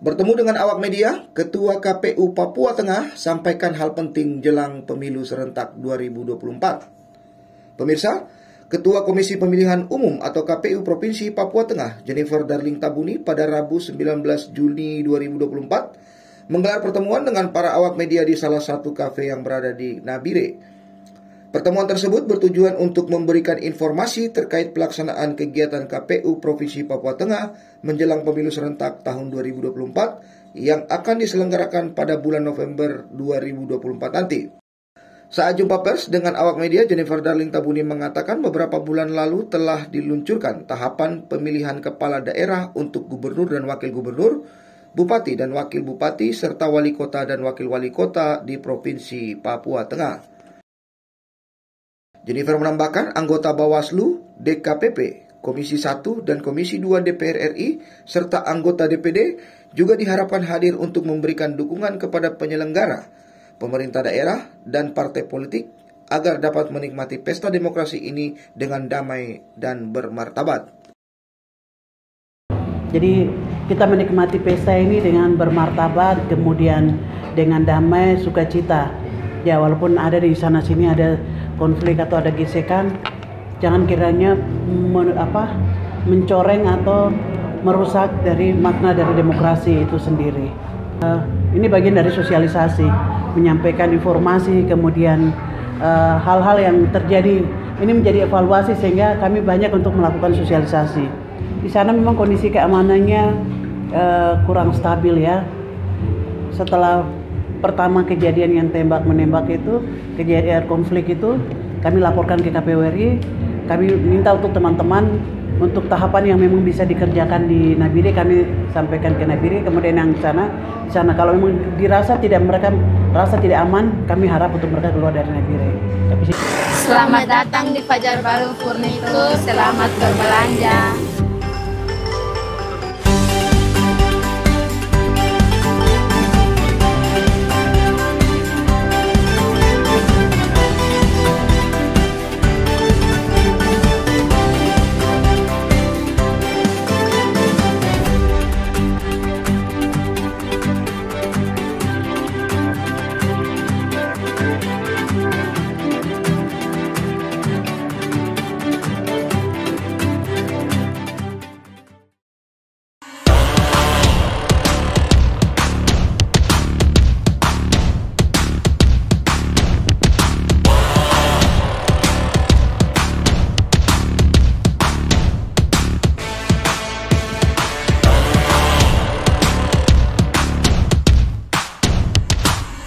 Bertemu dengan awak media, Ketua KPU Papua Tengah sampaikan hal penting jelang pemilu serentak 2024. Pemirsa, Ketua Komisi Pemilihan Umum atau KPU Provinsi Papua Tengah, Jennifer Darling Tabuni, pada Rabu 19 Juni 2024 menggelar pertemuan dengan para awak media di salah satu kafe yang berada di Nabire. Pertemuan tersebut bertujuan untuk memberikan informasi terkait pelaksanaan kegiatan KPU Provinsi Papua Tengah menjelang pemilu serentak tahun 2024 yang akan diselenggarakan pada bulan November 2024 nanti. Saat jumpa pers dengan awak media, Jennifer Darling Tabuni mengatakan beberapa bulan lalu telah diluncurkan tahapan pemilihan kepala daerah untuk gubernur dan wakil gubernur, bupati dan wakil bupati, serta wali kota dan wakil wali kota di Provinsi Papua Tengah. Jennifer menambahkan anggota Bawaslu, DKPP, Komisi 1 dan Komisi 2 DPR RI, serta anggota DPD juga diharapkan hadir untuk memberikan dukungan kepada penyelenggara, pemerintah daerah, dan partai politik agar dapat menikmati pesta demokrasi ini dengan damai dan bermartabat. Jadi kita menikmati pesta ini dengan bermartabat, kemudian dengan damai, sukacita. Ya, walaupun ada di sana-sini ada konflik atau ada gesekan, jangan kiranya mencoreng atau merusak dari makna dari demokrasi itu sendiri. Ini bagian dari sosialisasi, menyampaikan informasi, kemudian hal-hal yang terjadi ini menjadi evaluasi sehingga kami banyak untuk melakukan sosialisasi. Di sana memang kondisi keamanannya kurang stabil ya. Setelah pertama kejadian yang tembak-menembak itu, kejadian konflik itu, kami laporkan ke KPU RI. Kami minta untuk teman-teman untuk tahapan yang memang bisa dikerjakan di Nabire, kami sampaikan ke Nabire. Kemudian yang di sana kalau memang dirasa mereka rasa tidak aman, kami harap untuk mereka keluar dari Nabire. Selamat datang di Fajar Baru Furnitur, selamat berbelanja.